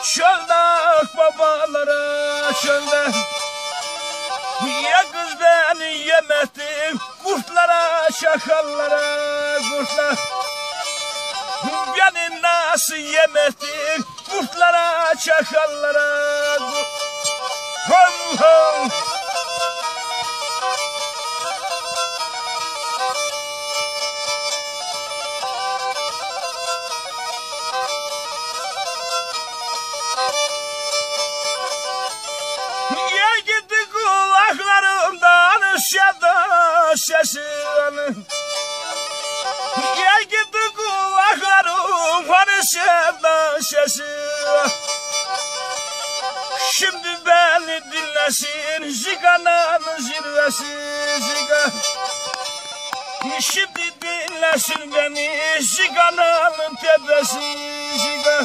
Çölde babalara çölde. Ya kız beni yemektim kurtlara şakallara kurtlar. Beni nasıl yemektim kurtlara çakallara hom hom. Ya gitti kulaklarımdan şeda sesini. Ya gitti kulaklarımdan şeda sesi. Şimdi beni dinlesin ziganın zirvesi zigan. Şimdi dinlesin beni ziganın tepesi zigan.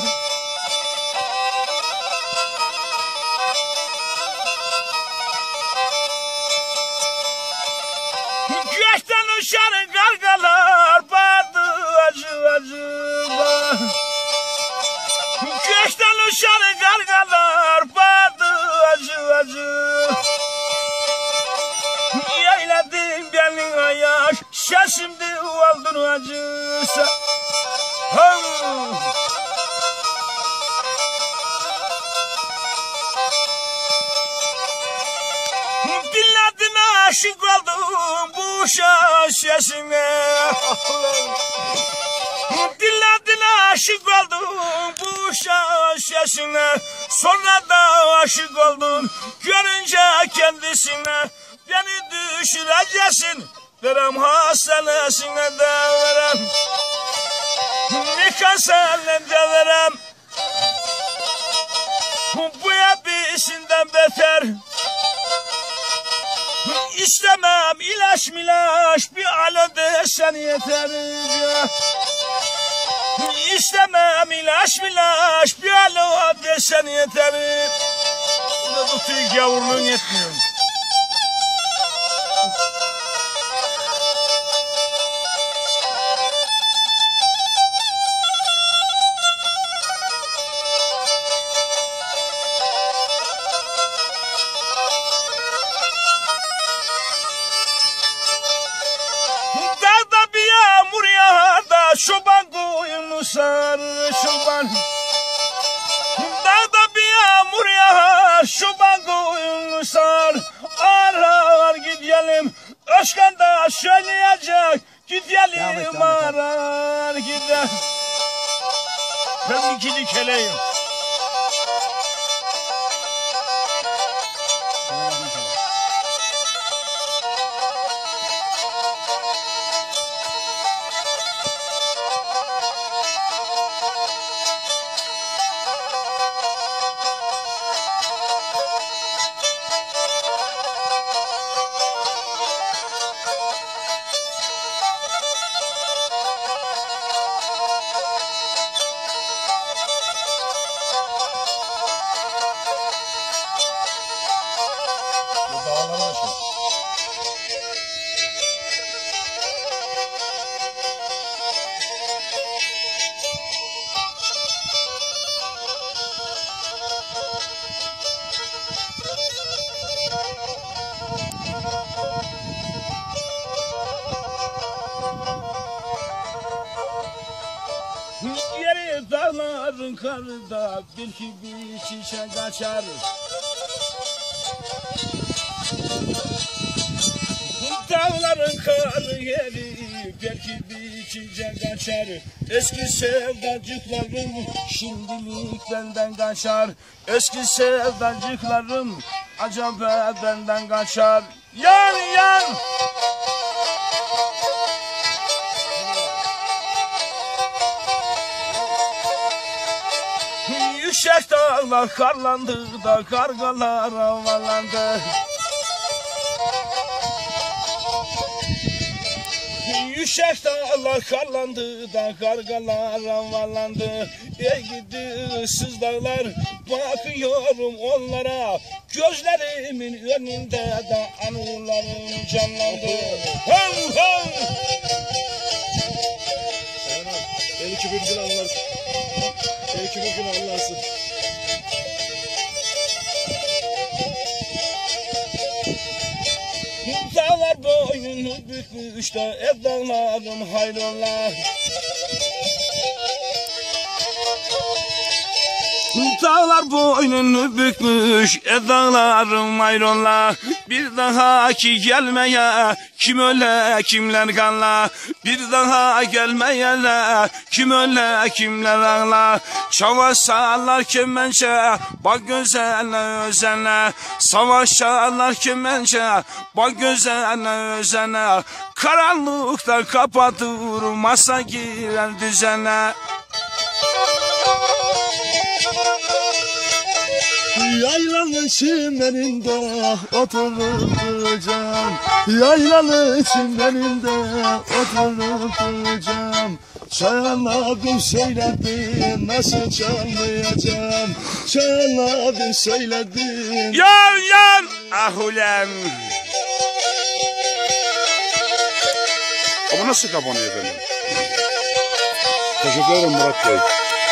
Gökten uçan kargalar bağırdı acı acı bağır. Gökten uçan kargalar bağırdı acı acı. Yayladın benim ayaş şimdi oldun acısa. Dinledin aşık oldum bu sesine. Dinledin aşık oldum bu sesine. Sonra da aşık oldum görünce kendisine. Beni düşüreceksin verem hastanesine de verem. Nikah seninle de verem. Bu hepsinden beter. İstemem ilaç milaç bir alo desen yeter ya. İstemem ilaç milaç bir alo desen yeter. Bu tüy gavurluğun yetmiyor. Çoban koyunu sar çoban. Dağda bir yağmur yağar çoban koyunu sar. Ağır ağır gidelim Özkan da söyleyecek. Gidelim ağır ağır gidelim. Ben ikili keleyim. Yeri dağların karında belki bir çiçek açar. Dağların karı yeri belki bir çiçek açar. Eski sevdacıklarım şimdilik benden kaçar. Eski sevdacıklarım acaba benden kaçar. Yan yan. Yüksek dağlar karlandı da kargalar havalandı. Yüksek dağlar karlandı da kargalar havalandı. Ey gidi ıssız dağlar bakıyorum onlara. Gözlerimin önünde de anılarım canlandı. Hov hov. Belki bir gün anlarsın. Belki bir gün anlarsın. boynunu bükmüş de eddanlarım hayrola. Dağlar boynunu bükmüş, dağlarım ayrıla. Bir daha ki gelmeye, kim öle kimler kanla. Bir daha gelmeyene, kim öle kimler ağla. Savaşarlar kemençe, bak gözene özene. Savaşarlar kemençe, bak gözene özene. Karanlıkta kapatır, masa girer düzene. Yaylanın çimlerinde oturup duracağım. Yaylanın çimlerinde oturup duracağım. Çayan abim söyledi nasıl çalmayacağım. Çayan abim söyledi. Yan yan ahulem. Ama nasıl kapanıyor efendim? Teşekkür ederim Murat Bey.